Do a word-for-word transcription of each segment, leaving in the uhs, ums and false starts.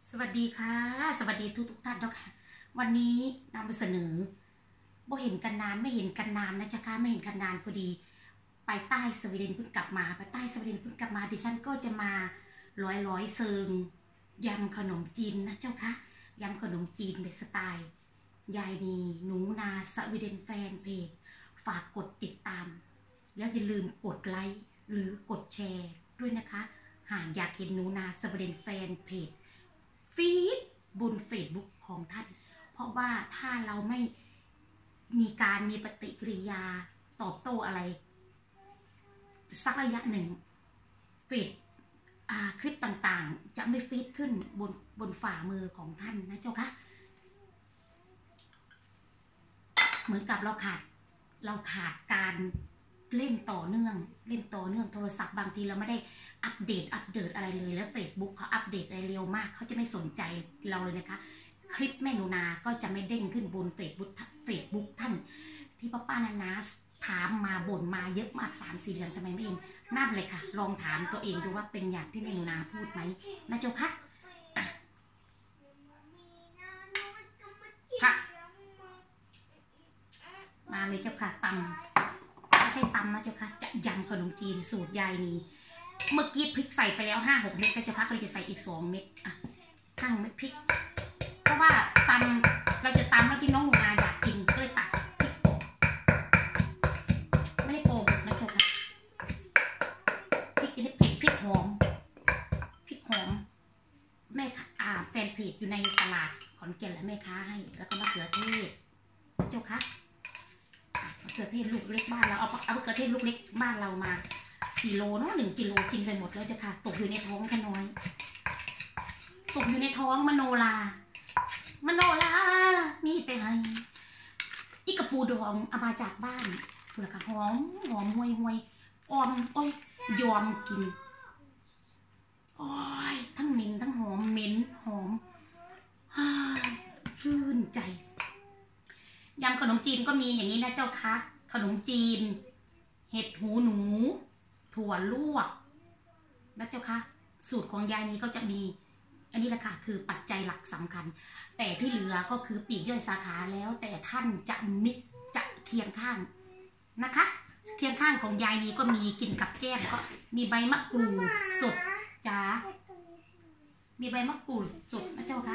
สวัสดีค่ะสวัสดีทุกทุกท่านนะคะวันนี้นำเสนอบ่เห็นกันนานไม่เห็นกันนานนะจ๊ะค่ะไม่เห็นกันนานพอดีไปใต้สวีเดนเพิ่งกลับมาไปใต้สวีเดนเพิ่งกลับมาดิฉันก็จะมาร้อยร้อยเซิงยำขนมจีนนะเจ้าค่ะยำขนมจีนเป็นสไตล์ยายนีหนูนาสวีเดนแฟนเพจฝากกดติดตามแล้วอย่าลืมกดไลค์หรือกดแชร์ด้วยนะคะหากอยากเห็นหนูนาสวีเดนแฟนเพจฟีดบนเฟซบุ๊กของท่านเพราะว่าถ้าเราไม่มีการมีปฏิกิริยาตอบโต้อะไรสักระยะหนึ่งเฟซคลิปต่างๆจะไม่ฟีดขึ้นบนบนฝ่ามือของท่านนะเจ้าคะเหมือนกับเราขาดเราขาดการเล่นต่อเนื่องเล่นต่อเนื่องโทรศัพท์บางทีเราไม่ได้อัปเดตอัปเดตอะไรเลยแล้ว Facebook เขาอัปเดตอะไรเร็วมากเขาจะไม่สนใจเราเลยนะคะคลิปแม่หนูนาก็จะไม่เด้งขึ้นบน Facebook Facebook ท่านที่ป้าป้านานาถามมาบ่นมาเยอะมาก สามสี่ เดือนทำไมไม่เองนั่นเลยค่ะลองถามตัวเองดูว่าเป็นอย่างที่แม่หนูนาพูดไหมนะเจ้าคะค่ะมาเลยเจ้าค่ะตำไม่ใช่ตำนะเจ้าค่ะจะยำขนมจีนสูตรยายนีเมื่อกี้พริกใส่ไปแล้วห้าหกเม็ดนะเจ้าค่ะก็เลยจะใส่อีกสองเม็ดอ่ะข้างเม็ดพริกเพราะว่าตำเราจะตำแล้วที่น้องหนูนาอยากกินก็เลยตักพริกไม่ได้โกงนะเจ้าค่ะพริกนี่เผ็ดพริกหอมพริกหอมแม่อ่าแฟนเพจอยู่ในตลาดขอนแก่นและแม่ค้าให้แล้วก็มะเขือเทศเจ้าค่ะมะเขือเทศลูกเล็กบ้านเราเอาเอามะเขือเทศลูกเล็กบ้านเรามากิโลเนาะหนึ่งกิโลกินไปหมดแล้วเจ้าค่ะตกอยู่ในท้องแค่น้อยตกอยู่ในท้องมโนลามโนลามีแต่ให้อีกระปูดองเอามาจากบ้านเผื่อค่ะหอมหอมห่วยห่วยออมโอ้ยยอมกินโอ้ยทั้งเหม็นทั้งหอมเหม็นหอมชื่นใจยำขนมจีนก็มีอย่างนี้นะเจ้าคะขนมจีนเห็ดหูหนูถั่วลวกนะเจ้าคะสูตรของยายนี้ก็จะมีอันนี้แหละค่ะคือปัจจัยหลักสำคัญแต่ที่เหลือก็คือปีกย่อยสาขาแล้วแต่ท่านจะมิกจะเคียงข้างนะคะเคียงข้างของยายนี้ก็มีกินกับแก้มก็มีใบมะกรูดสดจ้ามีใบมะกรูดสดนะเจ้าคะ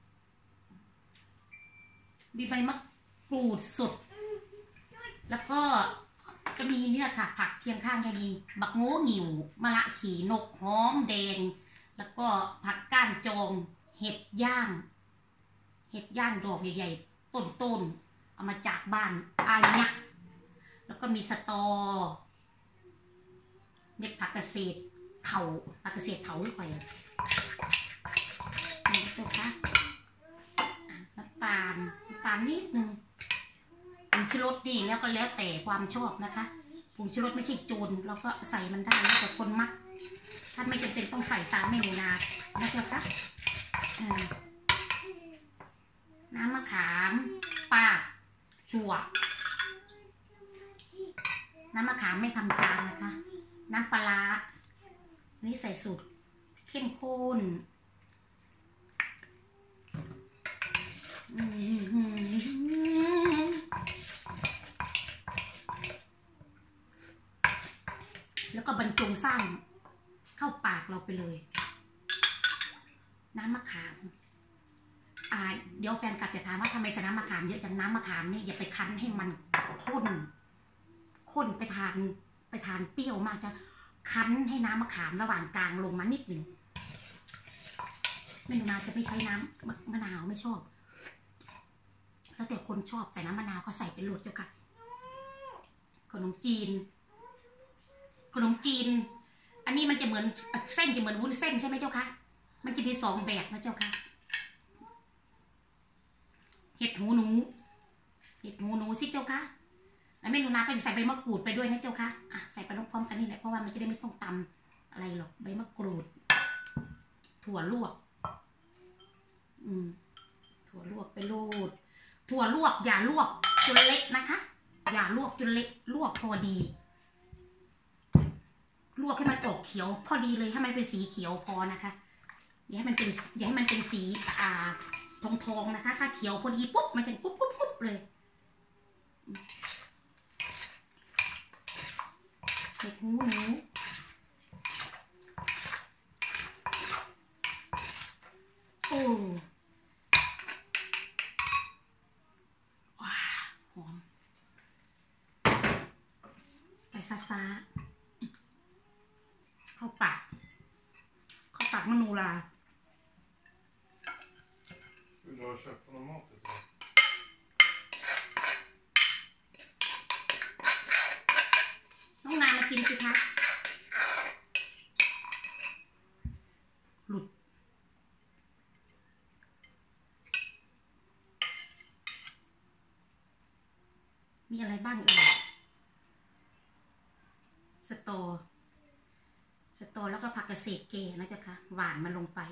มีใบมะกรูดสดแล้วก็ก็มีนี่แหละค่ะผักเคียงข้างจะมีบักโง่หงิวมะละขีนกหอมแดงแล้วก็ผักก้านจองเห็ดย่างเห็ดย่างดอกใหญ่ๆต้นๆเอามาจากบ้านอาญะแล้วก็มีสตอเม็ดผักเกษตรเถาผักเกษตรเถาไปนี่ตัวค่ะน้ำตาลน้ำตาลนิดนึงผงชูรสนี่แล้วก็แล้วแต่ความชอบนะคะผงชูรสไม่ใช่โจรเราก็ใส่มันได้แล้วแต่คนมักท่านไม่จำเป็นต้องใส่ตามแม่หนูนานะเจ้าค่ะน้ำมะขามปากชั่วน้ำมะขามไม่ทำจานนะคะน้ำปลานี่ใส่สูตรเข้มข้นแล้วก็บรรจงสร้างเข้าปากเราไปเลยน้ำมะขามอ่าเดี๋ยวแฟนกลับจะถามว่าทำไมใส่น้ำมะขามเยอะจังน้ำมะขามเนี่ยอย่าไปคั้นให้มันข้นข้นไปทานไปทานเปรี้ยวมากจะคั้นให้น้ำมะขามระหว่างกลางลงมานิดหนึ่งไม่นาจะไม่ใช้น้ำมะนาวไม่ชอบแล้วแต่คนชอบใส่น้ำมะนาวก็ใส่ไปโหลดเจ้าค่ะขนมจีนขนมจีนอันนี้มันจะเหมือนเส้นจะเหมือนวุ้นเส้นใช่ไหมเจ้าคะมันจะมีสองแบบนะเจ้าค่ะเห็ดหูหนูเห็ดหูหนูสิเจ้าค่ะแล้วแม่หนูนาก็จะใส่ใบมะกรูดไปด้วยนะเจ้าค่ะอ่ะใส่ไปพร้อมกันนี่แหละเพราะว่ามันจะได้ไม่ต้องตำอะไรหรอกใบมะกรูดถั่วลวกอืมถั่วลวกไปโลดถั่วลวกอย่าลวกจนเล็กนะคะอย่าลวกจนเล็กลวกพอดีลวกให้มันออกเขียวพอดีเลยให้มันเป็นสีเขียวพอนะคะอย่าให้มันเป็นอย่าให้มันเป็นสีอ่าทองทองนะคะถ้าเขียวพอดีปุ๊บมันจะกุ๊บกุ๊บกุ๊บเลยเห็ดหูหนูโอ้ว้าหอมไปซาซาเข้าปากเข้าปากมโนรา Du har köpt någon mat till sig? น้องนายมากินสิคะหลุดมีอะไรบ้างเอ่ยสตอสตอแล้วก็ผักกระเศษเกนะจ๊ะคะหวานมันลงไป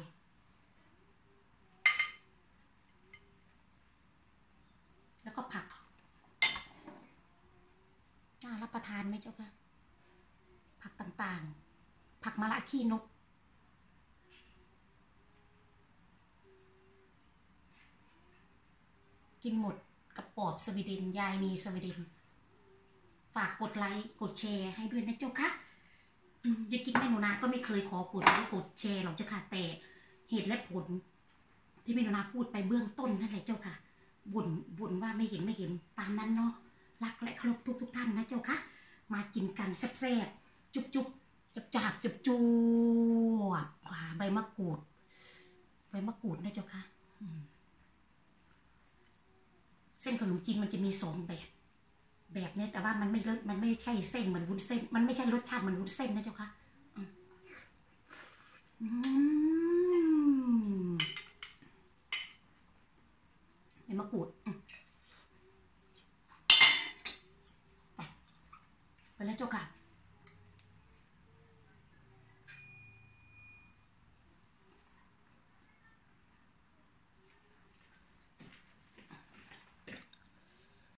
แล้วก็ผักน่ารับประทานไหมเจ้าค่ะผักต่างๆผักมะละขี้นกกินหมดกับปอบสวีเดนยายนีสวีเดนฝากกดไลค์กดแชร์ให้ด้วยนะเจ้าค่ะยายกิ๊กแม่หนูนาก็ไม่เคยขอกดไลค์กดแชร์หรอกเจ้าค่ะแต่เหตุและผลที่แม่หนูนาพูดไปเบื้องต้นนั่นแหละเจ้าค่ะบ่นบ่นว่าไม่เห็นไม่เห็นตามนั้นเนาะรักและเคารพทุกทุกท่านนะเจ้าค่ะมากินกันแซ่บๆจุบจุบจับจับจับจูบใบมะกรูดใบมะกรูดนะเจ้าค่ะเส้นขนมจีนมันจะมีสองแบบแบบนี้แต่ว่ามันไม่มันไม่ใช่เส้นเหมือนวุ้นเส้นมันไม่ใช่รสชาติเหมือนวุ้นเส้นนะเจ้าค่ะใบมะกรูดไปไปแล้วเจ้าค่ะ